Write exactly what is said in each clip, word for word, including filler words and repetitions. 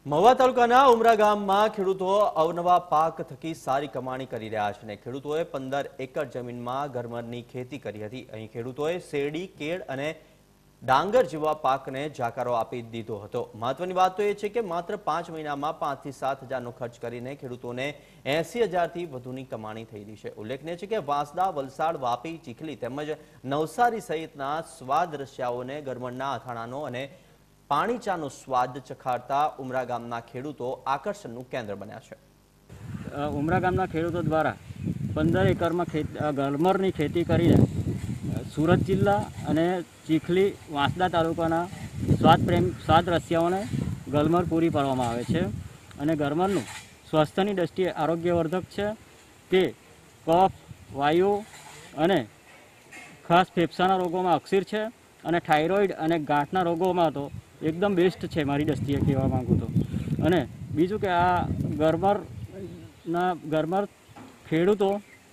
મહુવા તાલુકાના ઉમરા ગામમાં ખેડૂતો અવનવા પાક થકી સારી કમાણી કરી રહ્યા છે. ખેડૂતોએ પંદર એકર જમીનમાં ગરમરની ખેતી કરી હતી. અહીં ખેડૂતોએ શેરડી, કેળ અને ડાંગર જેવા પાકને જાકારો આપી દીધો હતો. મહત્વની વાત તો એ છે કે માત્ર પાંચ મહિનામાં પાંચ થી સાત હજારનો ખર્ચ કરીને ખેડૂતોને એસી હજારથી વધુની કમાણી થઈ રહી છે. ઉલ્લેખનીય છે કે વાંસદા, વલસાડ, વાપી, ચીખલી તેમજ નવસારી સહિતના સ્વાદ રસિયાઓને ગરમરના અથાણાનો અને પાણી ચાનો સ્વાદ ચખાડતા ઉમરા ગામના ખેડૂતો આકર્ષણનું કેન્દ્ર બન્યા છે. ઉમરા ગામના ખેડૂતો દ્વારા પંદર એકરમાં ગરમરની ખેતી કરીને સુરત જિલ્લા અને ચીખલી, વાંસદા તાલુકાના સ્વાદ પ્રેમ સ્વાદ રસિયાઓને ગલમર પૂરી પાડવામાં આવે છે. અને ગરમરનું સ્વાસ્થ્યની દ્રષ્ટિએ આરોગ્યવર્ધક છે. તે કફ, વાયુ અને ખાસ ફેફસાના રોગોમાં અક્ષીર છે અને થાઇરોઇડ અને ગાંઠના રોગોમાં તો એકદમ બેસ્ટ છે મારી દ્રષ્ટિએ કહેવા માગું તો. અને બીજું કે આ ગરમરના ગરમર ખેડૂતો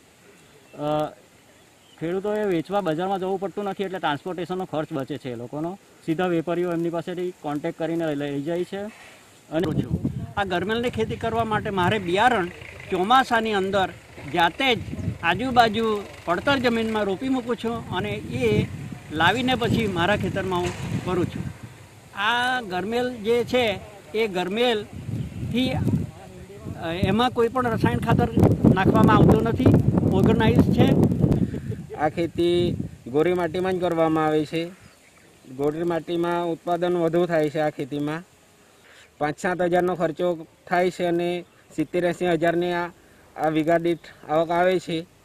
ખેડૂતોએ વેચવા બજારમાં જવું પડતું નથી, એટલે ટ્રાન્સપોર્ટેશનનો ખર્ચ બચે છે. એ લોકોનો સીધા વેપારીઓ એમની પાસેથી કોન્ટેક્ટ કરીને લઈ જાય છે. અને આ ગરમરની ખેતી કરવા માટે મારે બિયારણ ચોમાસાની અંદર જાતે જ આજુબાજુ પડતર જમીનમાં રોપી મૂકું છું અને એ લાવીને પછી મારા ખેતરમાં હું કરું છું. આ ગરમેલ જે છે એ ગરમેલથી એમાં કોઈ પણ રસાયણ ખાતર નાખવામાં આવતું નથી, ઓર્ગેનાઇઝ છે. આ ખેતી ગોરી માટીમાં જ કરવામાં આવે છે. ગોરી માટીમાં ઉત્પાદન વધુ થાય છે. આ ખેતીમાં પાંચ સાત હજારનો ખર્ચો થાય છે અને સિત્તેર એંસી હજારની આ વીઘા દીઠ આવક આવે છે.